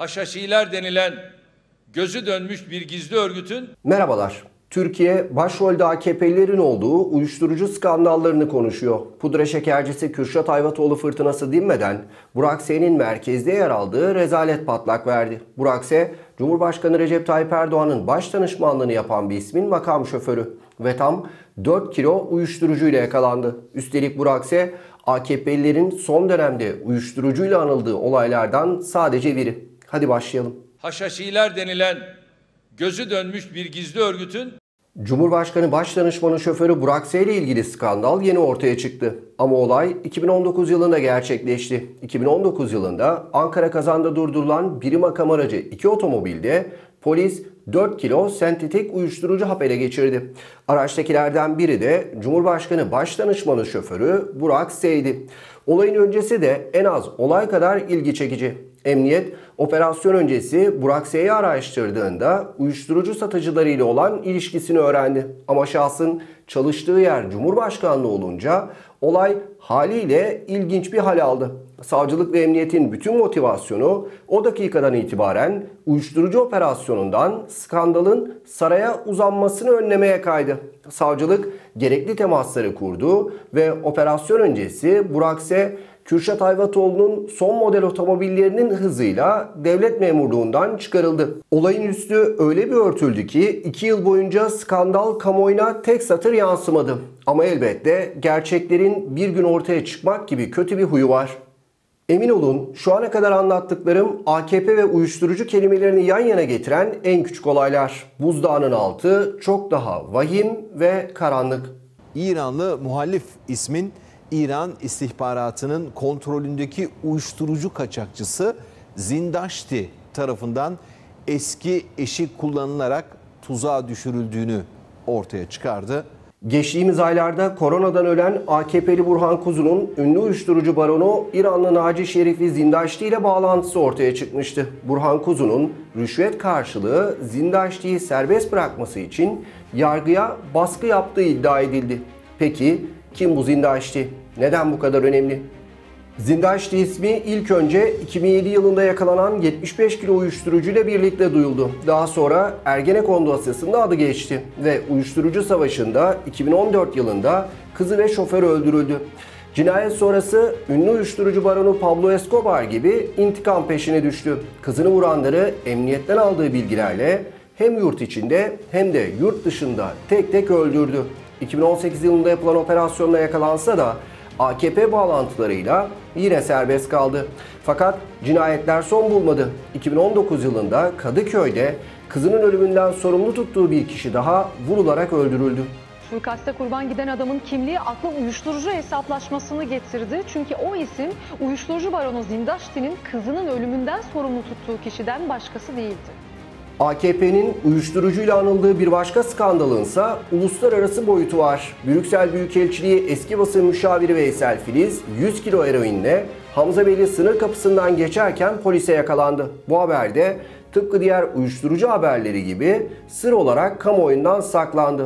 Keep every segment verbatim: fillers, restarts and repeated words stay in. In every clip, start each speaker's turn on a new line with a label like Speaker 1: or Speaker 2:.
Speaker 1: Haşhaşiler denilen gözü dönmüş bir gizli örgütün...
Speaker 2: Merhabalar. Türkiye başrolde A K P'lilerin olduğu uyuşturucu skandallarını konuşuyor. Pudra şekercisi Kürşat Ayvatoğlu fırtınası dinmeden Burak S.'nin merkezde yer aldığı rezalet patlak verdi. Burak S., Cumhurbaşkanı Recep Tayyip Erdoğan'ın baş danışmanlığını yapan bir ismin makam şoförü ve tam dört kilo uyuşturucuyla yakalandı. Üstelik Burak S., A K P'lilerin son dönemde uyuşturucuyla anıldığı olaylardan sadece biri. Hadi başlayalım.
Speaker 1: Haşhaşiler denilen gözü dönmüş bir gizli örgütün...
Speaker 2: Cumhurbaşkanı Başdanışmanı şoförü Burak S. ile ilgili skandal yeni ortaya çıktı. Ama olay iki bin on dokuz yılında gerçekleşti. iki bin on dokuz yılında Ankara Kazan'da durdurulan biri makam aracı iki otomobilde polis dört kilo sentetik uyuşturucu hap ele geçirdi. Araçtakilerden biri de Cumhurbaşkanı Başdanışmanı şoförü Burak S.'ydi. Olayın öncesi de en az olay kadar ilgi çekici. Emniyet operasyon öncesi Burak S.'yi araştırdığında uyuşturucu satıcılarıyla olan ilişkisini öğrendi. Ama şahsın çalıştığı yer Cumhurbaşkanlığı olunca olay haliyle ilginç bir hal aldı. Savcılık ve emniyetin bütün motivasyonu o dakikadan itibaren uyuşturucu operasyonundan skandalın saraya uzanmasını önlemeye kaydı. Savcılık gerekli temasları kurdu ve operasyon öncesi Burak S., Kürşat Ayvatoğlu'nun son model otomobillerinin hızıyla devlet memurluğundan çıkarıldı. Olayın üstü öyle bir örtüldü ki iki yıl boyunca skandal kamuoyuna tek satır yansımadı. Ama elbette gerçeklerin bir gün ortaya çıkmak gibi kötü bir huyu var. Emin olun şu ana kadar anlattıklarım A K P ve uyuşturucu kelimelerini yan yana getiren en küçük olaylar. Buzdağının altı çok daha vahim ve karanlık.
Speaker 3: İranlı muhalif ismin İran istihbaratının kontrolündeki uyuşturucu kaçakçısı Zindaşti tarafından eski eşi kullanılarak tuzağa düşürüldüğünü ortaya çıkardı.
Speaker 2: Geçtiğimiz aylarda koronadan ölen A K P'li Burhan Kuzu'nun ünlü uyuşturucu baronu İranlı Naci Şerifli Zindaşti ile bağlantısı ortaya çıkmıştı. Burhan Kuzu'nun rüşvet karşılığı Zindaşti'yi serbest bırakması için yargıya baskı yaptığı iddia edildi. Peki kim bu Zindaşti? Neden bu kadar önemli? Zindaşti ismi ilk önce iki bin yedi yılında yakalanan yetmiş beş kilo uyuşturucuyla birlikte duyuldu. Daha sonra Ergenekon dosyasında adı geçti ve uyuşturucu savaşında iki bin on dört yılında kızı ve şoförü öldürüldü. Cinayet sonrası ünlü uyuşturucu baronu Pablo Escobar gibi intikam peşine düştü. Kızını vuranları emniyetten aldığı bilgilerle hem yurt içinde hem de yurt dışında tek tek öldürdü. iki bin on sekiz yılında yapılan operasyonla yakalansa da A K P bağlantılarıyla yine serbest kaldı. Fakat cinayetler son bulmadı. iki bin on dokuz yılında Kadıköy'de kızının ölümünden sorumlu tuttuğu bir kişi daha vurularak öldürüldü.
Speaker 4: Suikaste kurban giden adamın kimliği akla uyuşturucu hesaplaşmasını getirdi. Çünkü o isim uyuşturucu baronu Zindaşti'nin kızının ölümünden sorumlu tuttuğu kişiden başkası değildi.
Speaker 2: A K P'nin uyuşturucuyla anıldığı bir başka skandalınsa uluslararası boyutu var. Brüksel Büyükelçiliği eski basın müşaviri Veysel Filiz yüz kilo eroinle Hamzabeyli sınır kapısından geçerken polise yakalandı. Bu haberde tıpkı diğer uyuşturucu haberleri gibi sır olarak kamuoyundan saklandı.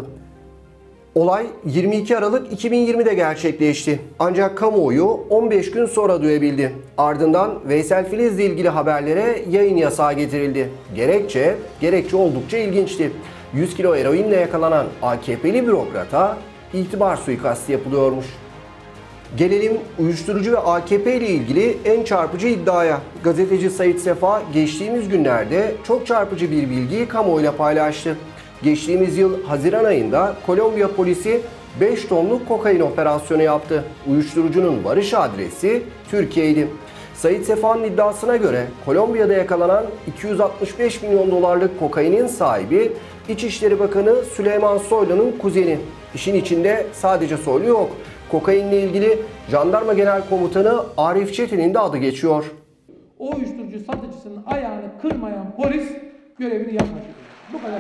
Speaker 2: Olay yirmi iki Aralık iki bin yirmide gerçekleşti. Ancak kamuoyu on beş gün sonra duyabildi. Ardından Veysel Filiz'le ilgili haberlere yayın yasağı getirildi. Gerekçe, gerekçe oldukça ilginçti. yüz kilo eroinle yakalanan A K P'li bürokrata itibar suikastı yapılıyormuş. Gelelim uyuşturucu ve A K P ile ilgili en çarpıcı iddiaya. Gazeteci Sait Sefa geçtiğimiz günlerde çok çarpıcı bir bilgiyi kamuoyuyla paylaştı. Geçtiğimiz yıl Haziran ayında Kolombiya polisi beş tonluk kokain operasyonu yaptı. Uyuşturucunun varış adresi Türkiye'ydi. Sait Sefa'nın iddiasına göre Kolombiya'da yakalanan iki yüz altmış beş milyon dolarlık kokainin sahibi İçişleri Bakanı Süleyman Soylu'nun kuzeni. İşin içinde sadece Soylu yok. Kokainle ilgili Jandarma Genel Komutanı Arif Çetin'in de adı geçiyor.
Speaker 5: O uyuşturucu satıcısının ayağını kırmayan polis görevini yapmadı. Bu kadar.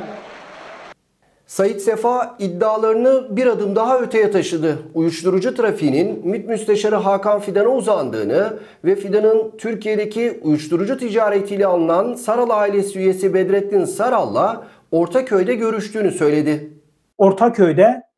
Speaker 2: Sait Sefa iddialarını bir adım daha öteye taşıdı. Uyuşturucu trafiğinin MİT Müsteşarı Hakan Fidan'a uzandığını ve Fidan'ın Türkiye'deki uyuşturucu ticaretiyle alınan Saral ailesi üyesi Bedrettin Saral'la Ortaköy'de görüştüğünü söyledi.
Speaker 6: Ortaköy'de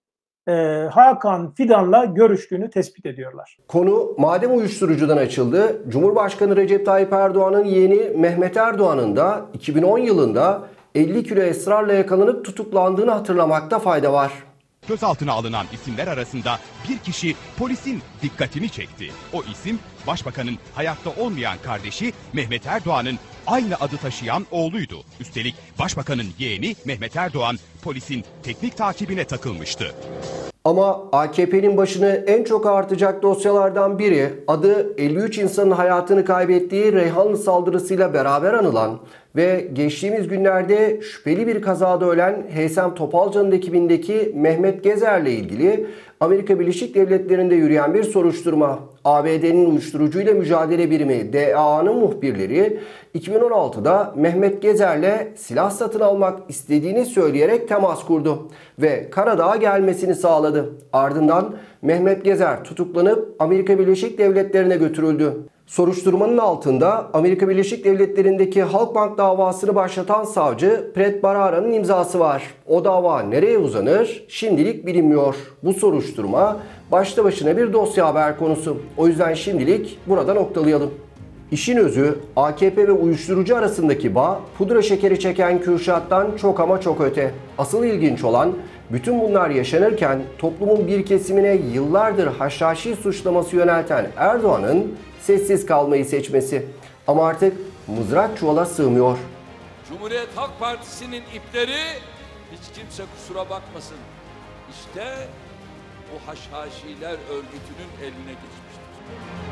Speaker 6: e, Hakan Fidan'la görüştüğünü tespit ediyorlar.
Speaker 2: Konu madem uyuşturucudan açıldı, Cumhurbaşkanı Recep Tayyip Erdoğan'ın yeğeni Mehmet Erdoğan'ın da iki bin on yılında elli kilo esrarla yakalanıp tutuklandığını hatırlamakta fayda var.
Speaker 7: Gözaltına alınan isimler arasında bir kişi polisin dikkatini çekti. O isim Başbakanın hayatta olmayan kardeşi Mehmet Erdoğan'ın aynı adı taşıyan oğluydu. Üstelik Başbakanın yeğeni Mehmet Erdoğan polisin teknik takibine takılmıştı.
Speaker 2: Ama A K P'nin başını en çok artacak dosyalardan biri adı elli üç insanın hayatını kaybettiği Reyhanlı saldırısıyla beraber anılan ve geçtiğimiz günlerde şüpheli bir kazada ölen Heysem Topalcan'ın ekibindeki Mehmet Gezer'le ilgili Amerika Birleşik Devletleri'nde yürüyen bir soruşturma. A B D'nin uyuşturucuyla mücadele birimi D A A'nın muhbirleri iki bin on altıda Mehmet Gezer'le silah satın almak istediğini söyleyerek temas kurdu ve Karadağ'a gelmesini sağladı. Ardından Mehmet Gezer tutuklanıp Amerika Birleşik Devletleri'ne götürüldü. Soruşturmanın altında Amerika Birleşik Devletleri'ndeki Halkbank davasını başlatan savcı Pret Bharara'nın imzası var. O dava nereye uzanır şimdilik bilinmiyor. Bu soruşturma başta başına bir dosya haber konusu. O yüzden şimdilik burada noktalayalım. İşin özü A K P ve uyuşturucu arasındaki bağ pudra şekeri çeken Kürşat'tan çok ama çok öte. Asıl ilginç olan bütün bunlar yaşanırken toplumun bir kesimine yıllardır haşhaşi suçlaması yönelten Erdoğan'ın sessiz kalmayı seçmesi. Ama artık mızrak çuvala sığmıyor.
Speaker 1: Cumhuriyet Halk Partisi'nin ipleri hiç kimse kusura bakmasın. İşte bu haşhaşiler örgütünün eline geçmiştir.